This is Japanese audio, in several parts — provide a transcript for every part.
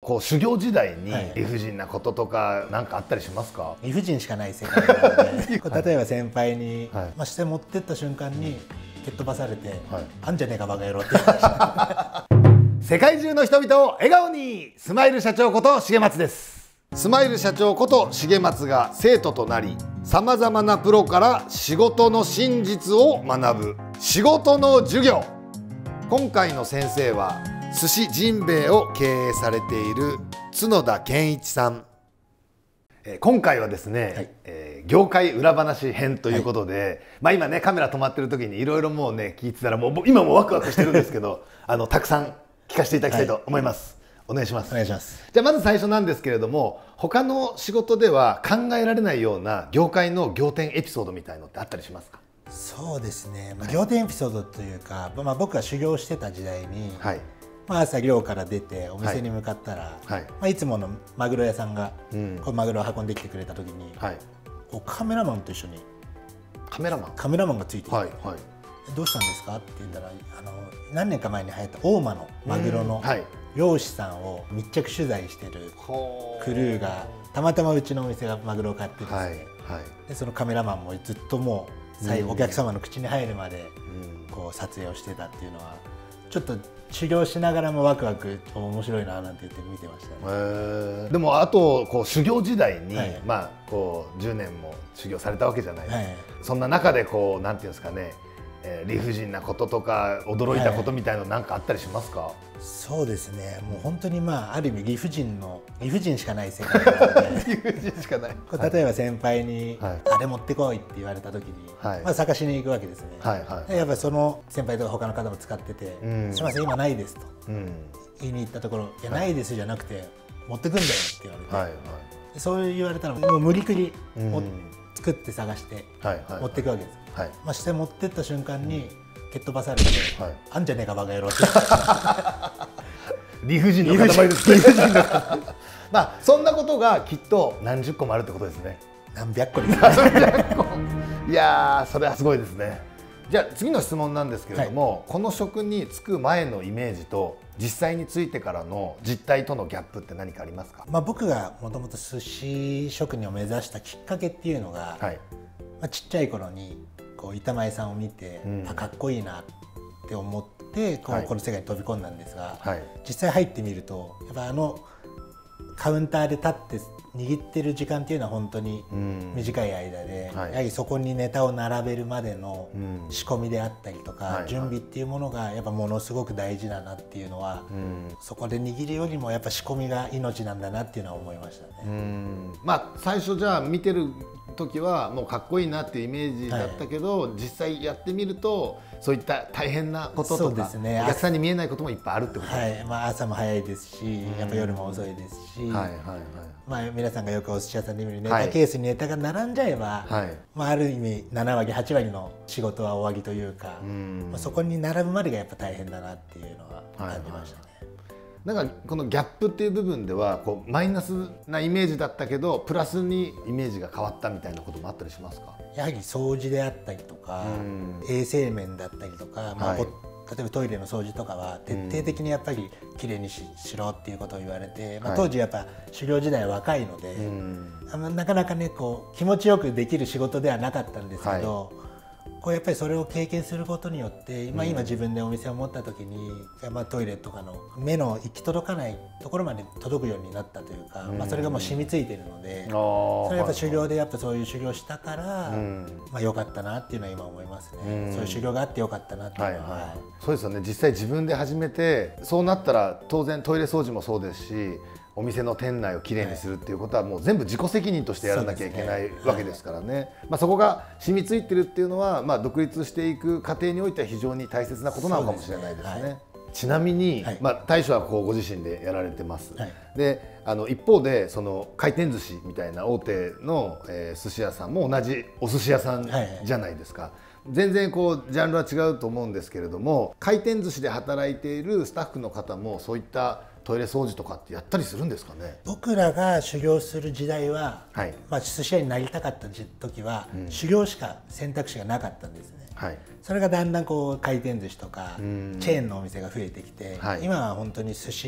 こう修行時代に理不尽なこととか何かあったりしますか？ 理不尽しかない世界なので例えば先輩に、して持ってった瞬間に蹴っ飛ばされて「あんじゃねえかバカ野郎」って言ってました世界中の人々を笑顔に、スマイル社長こと重松です。スマイル社長こと重松が生徒となり、さまざまなプロから仕事の真実を学ぶ仕事の授業。今回の先生は寿司じんべヱを経営されている角田健一さん。今回はですね、業界裏話編ということで、今ねカメラ止まってる時にいろいろもうね聞いてたらもう今もワクワクしてるんですけどたくさん聞かせていただきたいと思います。お願いします。 お願いします。 じゃあまず最初なんですけれども、他の仕事では考えられないような業界の仰天エピソードみたいのってあったりしますか？ そうですね、仰天エピソードというか、僕が修行してた時代に、朝寮から出てお店に向かったら、いつものマグロ屋さんがこうマグロを運んできてくれた時に、カメラマンと一緒にカメラマンがついてきて「どうしたんですか?」って言ったら、何年か前に流行った大間のマグロの漁師さんを密着取材してるクルーがたまたまうちのお店がマグロを買ってですね、でそのカメラマンもずっともうお客様の口に入るまでこう撮影をしてたっていうのは、ちょっと修行しながらもワクワク面白いななんて言って見てましたね。 でもあとこう修行時代に、こう10年も修行されたわけじゃないですか。そんな中でこうなんていうんですかね、理不尽なこととか驚いたことみたいなの何かあったりしますか？ そうですね、もう本当にある意味理不尽しかない世界なので理不尽しかない。 例えば先輩に「あれ持ってこい」って言われた時に探しに行くわけですね。やっぱりその先輩とか他の方も使ってて「すいません今ないです」と言いに行ったところ「いやないです」じゃなくて「持ってくんだよ」って言われて、そう言われたらもう無理くり作って探して持っていくわけです。して持ってった瞬間に蹴っ飛ばされて「あんじゃねえかバカ野郎」って理不尽の塊ですね。理不尽の塊。そんなことがきっと何十個もあるってことですね。 何百個ですね。 いやー、それはすごいですね。じゃあ次の質問なんですけれども、この職に就く前のイメージと実際に就いてからの実態とのギャップって何かありますか？ 僕がもともと寿司職人を目指したきっかけっていうのが、ちっちゃい頃にこう板前さんを見て、かっこいいなって思ってこの世界に飛び込んだんですが、実際入ってみるとやっぱカウンターで立って握ってる時間っていうのは本当に短い間で、やはりそこにネタを並べるまでの仕込みであったりとか準備っていうものがやっぱものすごく大事だなっていうのは、そこで握るよりもやっぱ仕込みが命なんだなっていうのは思いましたね。 最初じゃあ見てる時はもうかっこいいなっていうイメージだったけど、実際やってみるとそういった大変なこととか、お客さんに見えないこともいっぱいあるってことですね。 朝も早いですし、やっぱ夜も遅いですし、皆さんがよくお寿司屋さんで見るネタケースにネタが並んじゃえば、ある意味7割8割の仕事は終わりというか、そこに並ぶまでがやっぱ大変だなっていうのは感じましたね。 なんかこのギャップっていう部分ではこうマイナスなイメージだったけどプラスにイメージが変わったみたいなこともあったりしますか？ やはり掃除であったりとか、衛生面だったりとか、例えばトイレの掃除とかは徹底的にやっぱりきれいにしろっていうことを言われて、当時やっぱ修行時代は若いので、なかなかねこう気持ちよくできる仕事ではなかったんですけど、こうやっぱりそれを経験することによって今自分でお店を持った時にトイレとかの目の行き届かないところまで届くようになったというか、それがもう染みついているので、それやっぱ修行でやっぱそういう修行したから良かったなっていうのは今思いますね。そういう修行があって良かったなっていうのは。 そうですよね。実際自分で始めてそうなったら当然トイレ掃除もそうですし、お店の店内をきれいにするっていうことはもう全部自己責任としてやらなきゃいけないわけですからね。そこが染みついてるっていうのは、独立していく過程においては非常に大切なことなのかもしれないですね。ちなみに、大将はこうご自身でやられてます。で一方でその回転寿司みたいな大手の、寿司屋さんも同じお寿司屋さんじゃないですか。全然こうジャンルは違うと思うんですけれども、回転寿司で働いているスタッフの方もそういったトイレ掃除とかってやったりするんですかね？ 僕らが修行する時代は、寿司屋になりたかった時は、修行しか選択肢がなかったんですね。それがだんだんこう回転寿司とかチェーンのお店が増えてきて、今は本当に寿司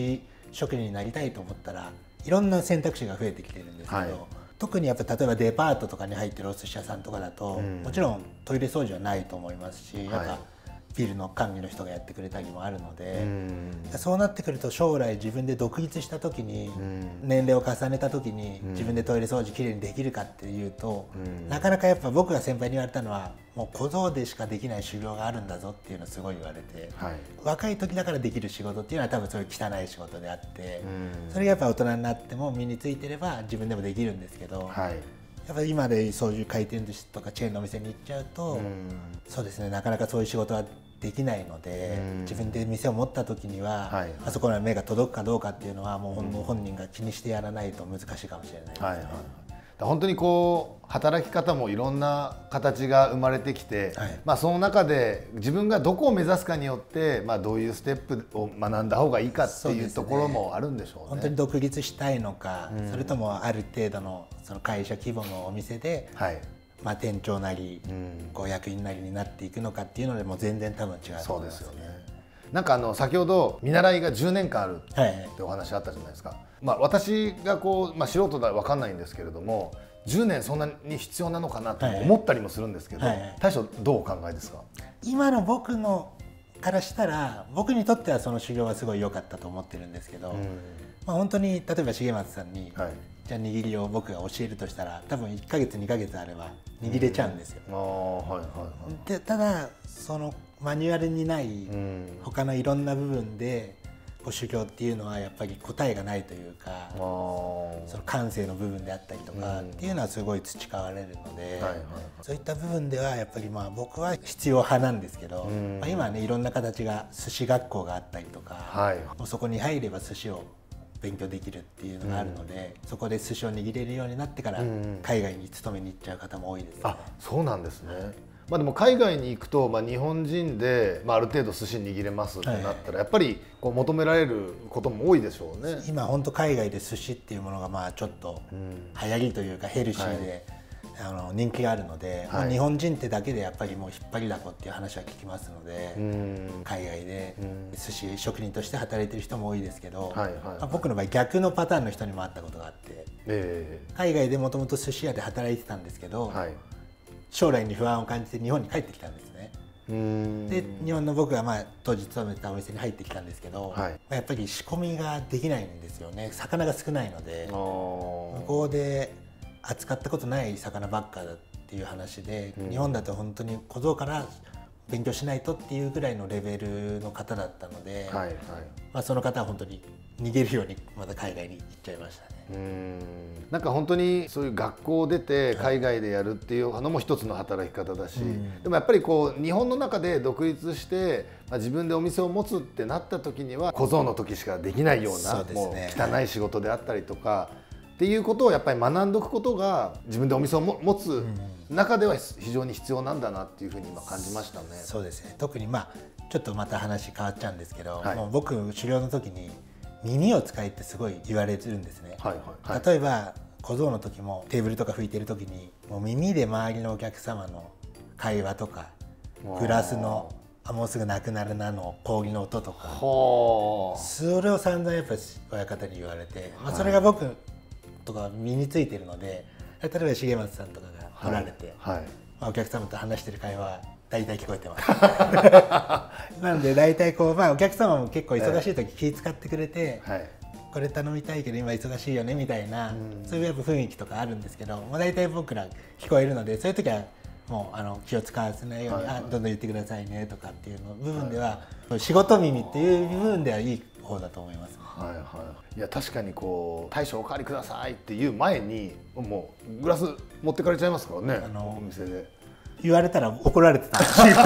職人になりたいと思ったらいろんな選択肢が増えてきてるんですけど、特にやっぱ例えばデパートとかに入ってるお寿司屋さんとかだと、もちろんトイレ掃除はないと思いますし、やっぱビルの管理の人がやってくれたりもあるので、そうなってくると将来自分で独立した時に、年齢を重ねた時に自分でトイレ掃除きれいにできるかっていうと、なかなかやっぱ僕が先輩に言われたのは、もう小僧でしかできない修行があるんだぞっていうのをすごい言われて、若い時だからできる仕事っていうのは多分そういう汚い仕事であって、それがやっぱ大人になっても身についてれば自分でもできるんですけど、やっぱり今でそういう回転寿司とかチェーンのお店に行っちゃうと、そうですね、なかなかそういう仕事はできないので、自分で店を持った時には、あそこの目が届くかどうかっていうのはもう本人が気にしてやらないと難しいかもしれないですね。 本当にこう働き方もいろんな形が生まれてきて、その中で自分がどこを目指すかによって、どういうステップを学んだ方がいいかっていうところもあるんでしょうね。 本当に独立したいのか、それともある程度のその会社規模のお店で、店長なり、役員なりになっていくのかっていうのでも全然多分違うと思いますね。そうですよね。 なんか先ほど見習いが10年間あるってお話あったじゃないですか。私がこう、素人だ分かんないんですけれども、10年そんなに必要なのかなと思ったりもするんですけど、大将どうお考えですか？ 今の僕のからしたら、僕にとってはその修行はすごい良かったと思ってるんですけど、本当に例えば重松さんに、じゃあ握りを僕が教えるとしたら多分1ヶ月2ヶ月あれば握れちゃうんですよ。でただそのマニュアルにない他のいろんな部分で修行っていうのはやっぱり答えがないというか、その感性の部分であったりとかっていうのはすごい培われるので、そういった部分ではやっぱり僕は必要派なんですけど、今はねいろんな形が寿司学校があったりとか、もうそこに入れば寿司を勉強できるっていうのがあるので、そこで寿司を握れるようになってから海外に勤めに行っちゃう方も多いですね。 そうなんですね。でも海外に行くと、日本人で、ある程度寿司握れますってなったら、やっぱりこう求められることも多いでしょうね。 今本当海外で寿司っていうものがちょっと流行りというかヘルシーで、人気があるので、日本人ってだけでやっぱりもう引っ張りだこっていう話は聞きますので、海外で寿司職人として働いてる人も多いですけど、僕の場合逆のパターンの人にも会ったことがあって、海外でもともと寿司屋で働いてたんですけど、将来に不安を感じて日本に帰ってきたんですね。で日本の僕が当時勤めてたお店に入ってきたんですけど、やっぱり仕込みができないんですよね。魚が少ないので、向こうで扱ったことない魚ばっかだっていう話で、日本だと本当に小僧から勉強しないとっていうぐらいのレベルの方だったので、その方は本当に逃げるようにまた海外に行っちゃいましたね。 なんか本当にそういう学校を出て海外でやるっていうのも一つの働き方だし、でもやっぱりこう日本の中で独立して、自分でお店を持つってなった時には小僧の時しかできないようなもう汚い仕事であったりとかっていうことをやっぱり学んでおくことが自分でお店を持つ中では非常に必要なんだなっていうふうに今感じましたね。 そうですね。特にちょっとまた話変わっちゃうんですけど、もう僕修行の時に耳を使いってすごい言われてるんですね。例えば小僧の時もテーブルとか拭いてる時にもう耳で周りのお客様の会話とかグラスのもうすぐなくなるなの氷の音とか、それを散々やっぱり親方に言われて、それが僕とか身についてるので、例えば重松さんとかが来られて、お客様と話してる会話大体聞こえてますなので大体こう、お客様も結構忙しい時気遣ってくれて、これ頼みたいけど今忙しいよねみたいな、そういうやっぱ雰囲気とかあるんですけど、大体僕ら聞こえるので、そういう時はもう気を使わせないように、どんどん言ってくださいねとかっていうの部分では、仕事耳っていう部分ではいい方だと思います。 いや確かにこう大将おかわりくださいっていう前にもうグラス持ってかれちゃいますからね、お店で言われたら怒られてた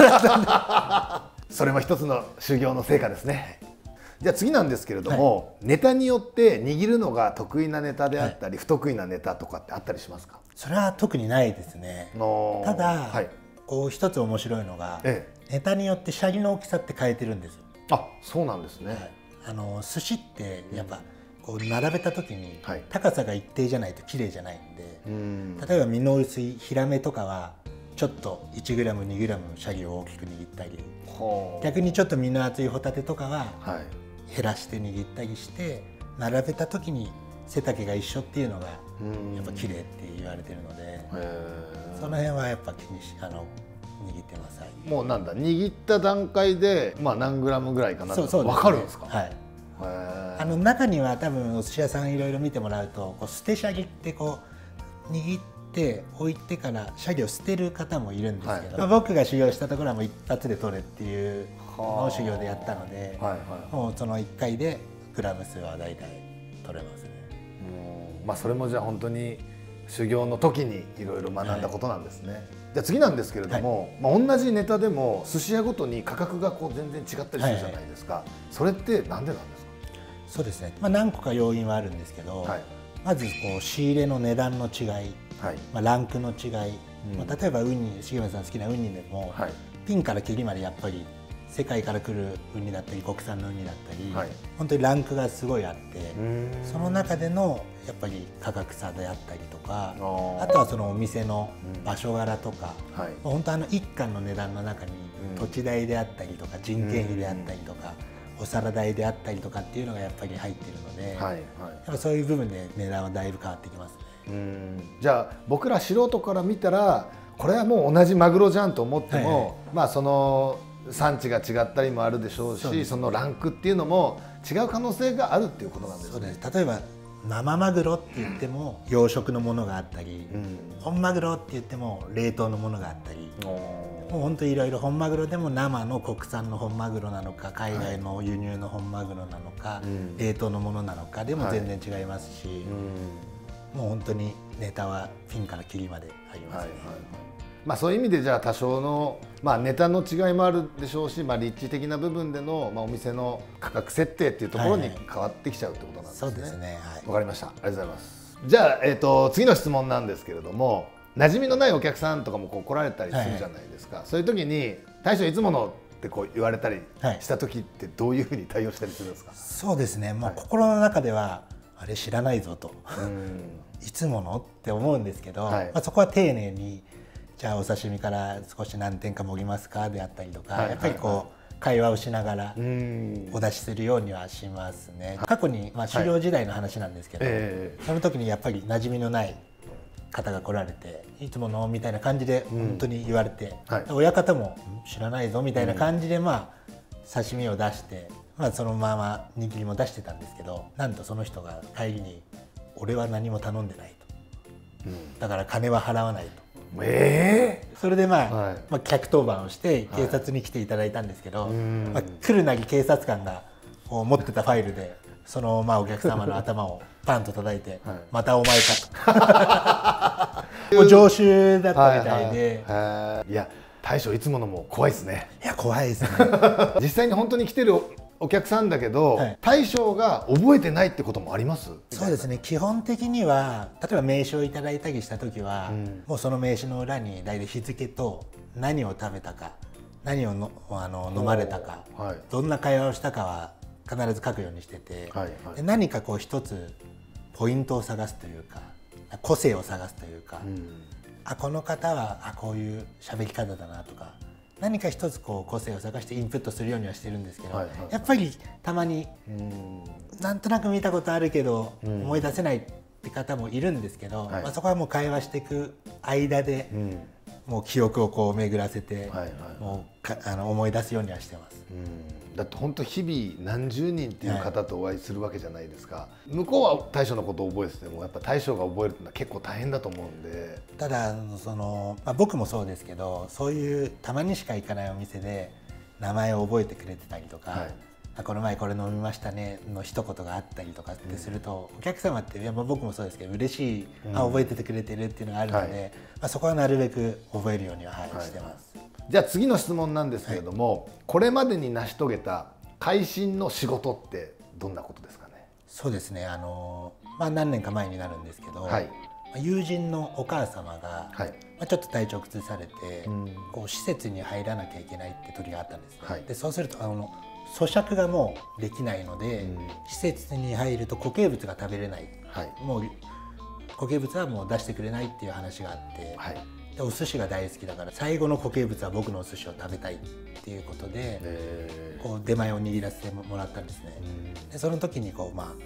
それも一つの修行の成果ですね。じゃあ次なんですけれども、ネタによって握るのが得意なネタであったり、不得意なネタとかってあったりしますか？ それは特にないですね。ただ、こう一つ面白いのが、ネタによってシャリの大きさって変えてるんです。 そうなんですね。 寿司ってやっぱこう並べた時に高さが一定じゃないと綺麗じゃないんで、例えば身の薄いヒラメとかはちょっと 1g2g のシャリを大きく握ったり、逆にちょっと身の厚いホタテとかは減らして握ったりして、 並べた時に背丈が一緒っていうのがやっぱ綺麗って言われてるので、その辺はやっぱ気に握ってます。 もうなんだ、握った段階でまあ何グラムぐらいかなって分かるんですか？ はい。中には多分お寿司屋さんいろいろ見てもらうと、こう捨てシャギってこう握って置いてからシャギを捨てる方もいるんですけど、僕が修行したところはもう一発で取れっていうのを修行でやったので、もうその1回でグラム数は大体取れますね。 まあそれもじゃあ本当に修行の時にいろいろ学んだことなんですね。じゃあ次なんですけれども、まあ同じネタでも寿司屋ごとに価格がこう全然違ったりするじゃないですか。それってなんでなんですか？ そうですね、まあ、何個か要因はあるんですけど、まずこう仕入れの値段の違い、まあ、ランクの違い、まあ、例えばウニ、重村さん好きなウニでも、ピンからキリまでやっぱり世界から来るウニだったり国産のウニだったり、本当にランクがすごいあって、その中でのやっぱり価格差であったりとか、あとはそのお店の場所柄とか、本当1貫の値段の中に土地代であったりとか人件費であったりとか、お皿代であったりとかっていうのがやっぱり入っているので、やっぱそういう部分で値段はだいぶ変わってきますね。 じゃあ僕ら素人から見たらこれはもう同じマグロじゃんと思っても、まあその産地が違ったりもあるでしょうし、そのランクっていうのも違う可能性があるっていうことなんですね。 そうです。例えば生マグロって言っても養殖のものがあったり、本マグロって言っても冷凍のものがあったり、もう本当にいろいろ、本マグロでも生の国産の本マグロなのか、海外の輸入の本マグロなのか、冷凍のものなのかでも全然違いますし、もう本当にネタはピンからキリまでありますね。 まあそういう意味でじゃあ多少の、まあ、ネタの違いもあるでしょうし、まあ、立地的な部分での、まあ、お店の価格設定っていうところに変わってきちゃうってことなんですね。 そうですね。 わかりました。ありがとうございます。じゃあ、次の質問なんですけれども、馴染みのないお客さんとかもこう来られたりするじゃないですか。そういう時に大将いつものってこう言われたりした時ってどういうふうに対応したりするんですか？ そうですね。もう心の中ではあれ知らないぞと、いつものって思うんですけど、まあそこは丁寧に。じゃあお刺身から少し何点か盛りますかであったりとか、やっぱりこう会話をしながらお出しするようにはしますね。過去にまあ修行時代の話なんですけど、その時にやっぱり馴染みのない方が来られて、いつものみたいな感じで本当に言われて、親方も知らないぞみたいな感じでまあ刺身を出して、まあそのまま握りも出してたんですけど、なんとその人が帰りに「俺は何も頼んでない」と、だから金は払わないと。それでまあ客当番をして警察に来ていただいたんですけど、まあ来るなり警察官が持ってたファイルでそのまあお客様の頭をパンと叩いて「またお前か」ともう常習だったみたいで、 いや大将いつものも怖いですね。 いや怖いですね。 実際に本当に来てるお客さんだけど、大将が覚えてないってこともあります？ そうですね。基本的には例えば名刺をいただいたりした時は、もうその名刺の裏に大体日付と何を食べたか、何を飲まれたか、どんな会話をしたかは必ず書くようにしてて、で何かこう一つポイントを探すというか、個性を探すというか、あこの方はこういう喋り方だなとか。何か一つこう個性を探してインプットするようにはしてるんですけど、やっぱりたまになんとなく見たことあるけど思い出せないって方もいるんですけど、まあそこはもう会話していく間でもう記憶をこう巡らせてもう思い出すようにはしてます。 だって本当日々何十人っていう方とお会いするわけじゃないですか。向こうは大将のことを覚えててもやっぱ大将が覚えるってのは結構大変だと思うんで。 ただまあ、僕もそうですけど、そういうたまにしか行かないお店で名前を覚えてくれてたりとか、この前これ飲みましたねの一言があったりとかってすると、お客様って僕もそうですけど嬉しい、覚えててくれてるっていうのがあるので、まあ、そこはなるべく覚えるようにはしてます。 じゃあ次の質問なんですけれども、これまでに成し遂げた会心の仕事ってどんなことですかね？ そうですね。まあ、何年か前になるんですけど、友人のお母様が、まあ、ちょっと体調崩されて、こう施設に入らなきゃいけないって時があったんですね。でそうすると咀嚼がもうできないので、施設に入ると固形物が食べれない、もう固形物はもう出してくれないっていう話があって、でお寿司が大好きだから最後の固形物は僕のお寿司を食べたいっていうことで、こう出前を握らせてもらったんですね。でその時にこう、まあ、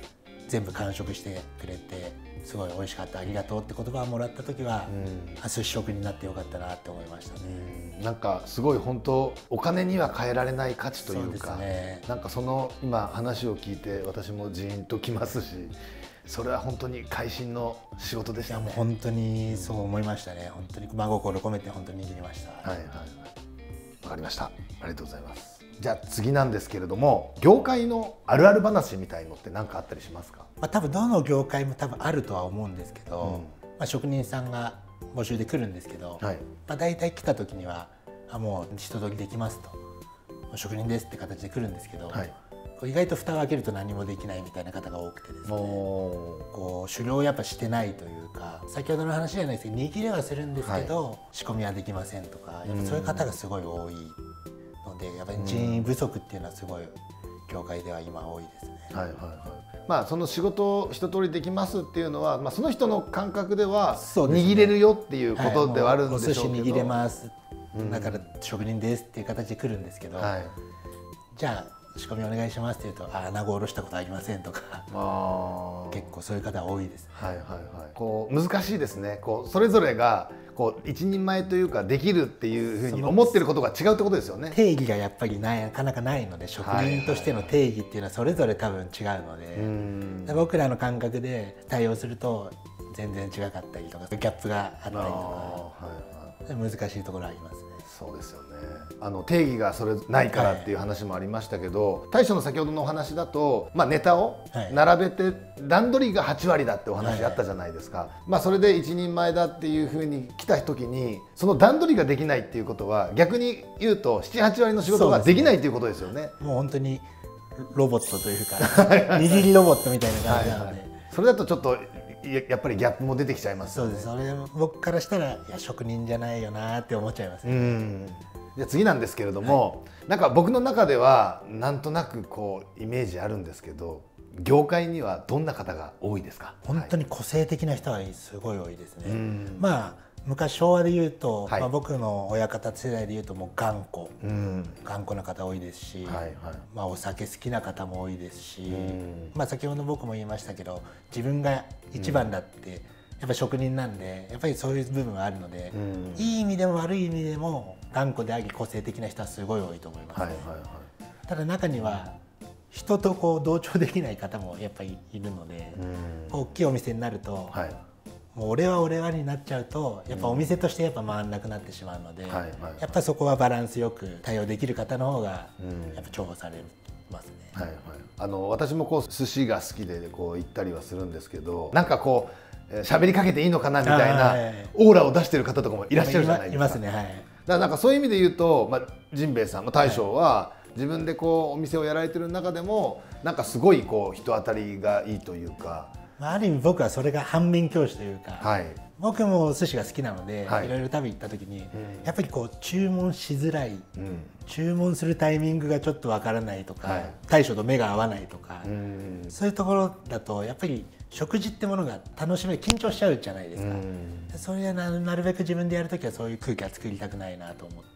全部完食してくれてすごい美味しかった、ありがとうって言葉をもらった時は、寿司職になってよかったなって思いましたね。 なんかすごい本当お金には変えられない価値というか、なんかその今話を聞いて私もジーンときますし、それは本当に会心の仕事でしたね。 いやもう本当にそう思いましたね。本当に真心込めて本当に握りました。 はいはいはい、わかりました。ありがとうございます。じゃあ次なんですけれども、業界のあるある話みたいのって何かあったりしますか？ 多分どの業界も多分あるとは思うんですけど、職人さんが募集で来るんですけど、大体来た時にはもう人通りできますと、職人ですって形で来るんですけど、意外と蓋を開けると何もできないみたいな方が多くてですね、こう狩猟をやっぱしてないというか、先ほどの話じゃないですけど握れはするんですけど、仕込みはできませんとか、やっぱそういう方がすごい多いので、やっぱり人員不足っていうのはすごい業界では今多いですね。 まあその仕事を一通りできますっていうのは、その人の感覚では握れるよっていうことではあるんでしょうけど、 お寿司握れます、だから職人ですっていう形で来るんですけど、じゃあ仕込みお願いしますって言うと、穴子おろしたことありませんとか、結構そういう方多いですね。 こう難しいですね。こうそれぞれがこう一人前というかできるっていうふうに思ってることが違うってことですよね。 定義がやっぱりなかなかないので、職人としての定義っていうのはそれぞれ多分違うので、僕らの感覚で対応すると全然違かったりとか、ギャップがあったりとか、難しいところありますね。 そうですよね。定義がそれないからっていう話もありましたけど、大将の先ほどのお話だと、ネタを並べて段取りが8割だってお話あったじゃないですか。それで一人前だっていうふうに来た時に、その段取りができないっていうことは逆に言うと 7,8 割の仕事ができないっていうことですよね。 もう本当にロボットというか握りロボットみたいな感じなので、 それだとちょっとやっぱりギャップも出てきちゃいますよね。 そうです。それ僕からしたら、いや職人じゃないよなって思っちゃいますね。 じゃあ次なんですけれども、なんか僕の中ではなんとなくこうイメージあるんですけど、業界にはどんな方が多いですか？ 本当に個性的な人はすごい多いですね。昔昭和でいうと、僕の親方世代でいうともう頑固な方多いですし、お酒好きな方も多いですし、先ほど僕も言いましたけど、自分が一番だってやっぱ職人なんで、やっぱりそういう部分はあるので、いい意味でも悪い意味でも頑固であり個性的な人はすごい多いと思いますね。ただ中には人とこう同調できない方もやっぱりいるので、大きいお店になると、もう俺はになっちゃうと、やっぱお店としてやっぱ回らなくなってしまうので、やっぱそこはバランスよく対応できる方の方がやっぱ重宝されますね。 私もこう寿司が好きでこう行ったりはするんですけど、なんかこう喋りかけていいのかなみたいなオーラを出してる方とかもいらっしゃるじゃないですか。 いますね。 だからなんかそういう意味で言うと、甚兵衛さん、大将は自分でこうお店をやられてる中でもなんかすごいこう人当たりがいいというか、 ある意味僕はそれが反面教師というか、僕もお寿司が好きなので、いろいろ食べ行った時に、やっぱりこう注文しづらい、注文するタイミングがちょっとわからないとか、大将と目が合わないとか、そういうところだとやっぱり食事ってものが楽しめ緊張しちゃうじゃないですか。それはなるべく自分でやる時はそういう空気は作りたくないなと思って、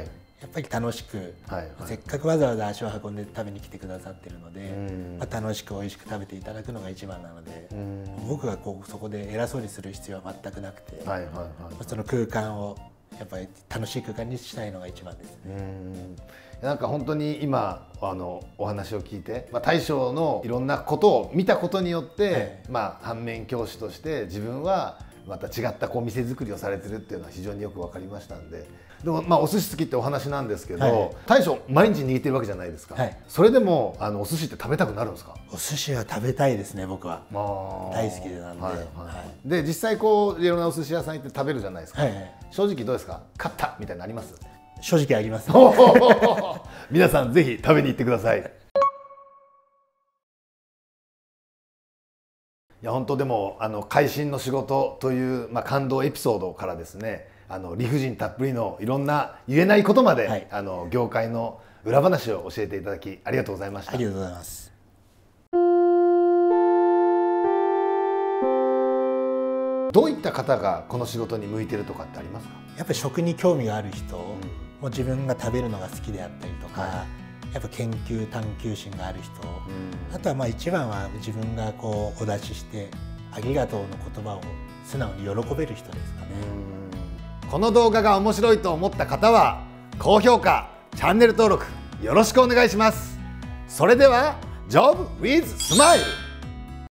やっぱり楽しく、せっかくわざわざ足を運んで食べに来てくださってるので、楽しく美味しく食べていただくのが一番なので、僕がこうそこで偉そうにする必要は全くなくて、その空間をやっぱり楽しい空間にしたいのが一番ですね。 なんか本当に今お話を聞いて、大将のいろんなことを見たことによって、反面教師として自分はまた違ったこう店作りをされてるっていうのは非常によく分かりましたんで。でもお寿司好きってお話なんですけど、大将毎日握ってるわけじゃないですか。それでもお寿司って食べたくなるんですか？ お寿司は食べたいですね、僕は。大好きなんで。で実際こういろんなお寿司屋さん行って食べるじゃないですか。正直どうですか？勝ったみたいなのあります？ 正直あります。 皆さんぜひ食べに行ってください。いや本当でも会心の仕事という、感動エピソードからですね、理不尽たっぷりのいろんな言えないことまで、業界の裏話を教えていただきありがとうございました。 ありがとうございます。 どういった方がこの仕事に向いてるとかってありますか？ やっぱり食に興味がある人、もう自分が食べるのが好きであったりとか、 やっぱ研究探求心がある人、あとはまあ一番は自分がこうお出ししてありがとうの言葉を素直に喜べる人ですかね。 この動画が面白いと思った方は高評価、チャンネル登録よろしくお願いします。それでは Job with Smile